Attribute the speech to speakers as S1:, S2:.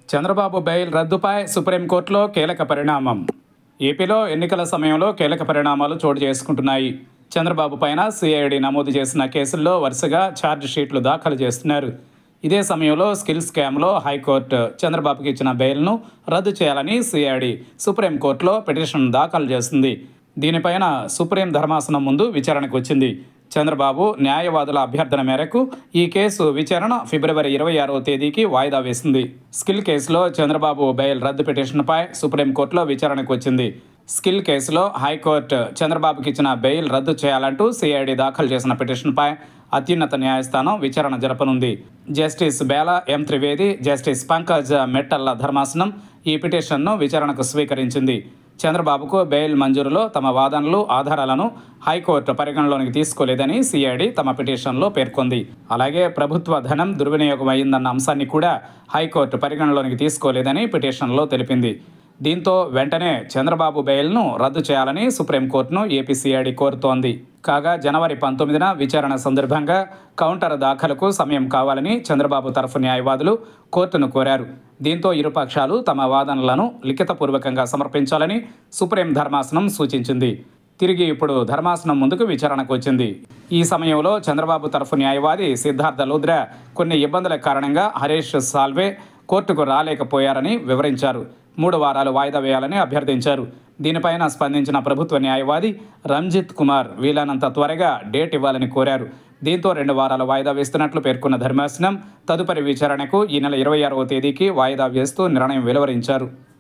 S1: Chandrababu bail రద్దుపై సుప్రీంకోర్టులో కీలక పరిణామం. ఏపీలో ఎన్నికల సమయంలో కీలక పరిణామాలు చోటు చేసుకుంటున్నాయి. చంద్రబాబు పైన సిఐడి నమోదు చేసిన కేసుల్లో వరుసగా ఛార్జ్ షీట్లు దాఖలు చేస్తున్నారు. ఇదే సమయంలో స్కిల్ స్కామ్లో హైకోర్టు చంద్రబాబుకి ఇచ్చిన బెయిల్ను రద్దు చేయాలని సిఐడి సుప్రీంకోర్టులో పిటిషన్ దాఖలు చేసింది. దీనిపైన సుప్రీం ధర్మాసనం ముందు విచారణకు వచ్చింది. చంద్రబాబు న్యాయవాదుల అభ్యర్థన మేరకు ఈ కేసు విచారణ ఫిబ్రవరి 26వ తేదీకి వాయిదా వేసింది. స్కిల్ కేసులో చంద్రబాబు బెయిల్ రద్దు పిటిషన్పై సుప్రీంకోర్టులో విచారణకు వచ్చింది. స్కిల్ కేసులో హైకోర్టు చంద్రబాబుకి ఇచ్చిన బెయిల్ రద్దు చేయాలంటూ సిఐడి దాఖలు చేసిన పిటిషన్పై అత్యున్నత న్యాయస్థానం విచారణ జరపనుంది. Justice Bela M Trivedi, justice Pankaj మెట్టల్ల ధర్మాసనం ఈ పిటిషన్ను విచారణకు స్వీకరించింది. చంద్రబాబుకు బెయిల్ మంజూరులో తమ వాదనలు, ఆధారాలను హైకోర్టు పరిగణలోనికి తీసుకోలేదని సిఐడి తమ పిటిషన్లో పేర్కొంది. అలాగే ప్రభుత్వ ధనం దుర్వినియోగం అయిందన్న అంశాన్ని కూడా హైకోర్టు పరిగణలోనికి తీసుకోలేదని పిటిషన్లో తెలిపింది. దీంతో వెంటనే చంద్రబాబు బెయిల్ను రద్దు చేయాలని సుప్రీంకోర్టును ఏపీ సిఐడి కోరుతోంది. కాగా జనవరి 19న విచారణ సందర్భంగా కౌంటర్ దాఖలకు సమయం కావాలని చంద్రబాబు తరఫు న్యాయవాదులు కోర్టును కోరారు. దీంతో ఇరుపక్షాలు తమ వాదనలను లిఖితపూర్వకంగా సమర్పించాలని సుప్రీం ధర్మాసనం సూచించింది. తిరిగి ఇప్పుడు ధర్మాసనం ముందుకు విచారణకు వచ్చింది. ఈ సమయంలో చంద్రబాబు తరఫు న్యాయవాది సిద్ధార్థ లూద్రా కొన్ని ఇబ్బందుల కారణంగా హరీష్ సాల్వే కోర్టుకు రాలేకపోయారని వివరించారు. 3 వారాలు వాయిదా వేయాలని అభ్యర్థించారు. దీనిపైన స్పందించిన ప్రభుత్వ న్యాయవాది రంజిత్ కుమార్ వీలైనంత త్వరగా డేట్ ఇవ్వాలని కోరారు. దీంతో 2 వారాలు వాయిదా వేస్తున్నట్లు పేర్కొన్న ధర్మాసనం తదుపరి విచారణకు ఈ నెల 26వ తేదీకి వాయిదా వేస్తూ నిర్ణయం వెలువరించారు.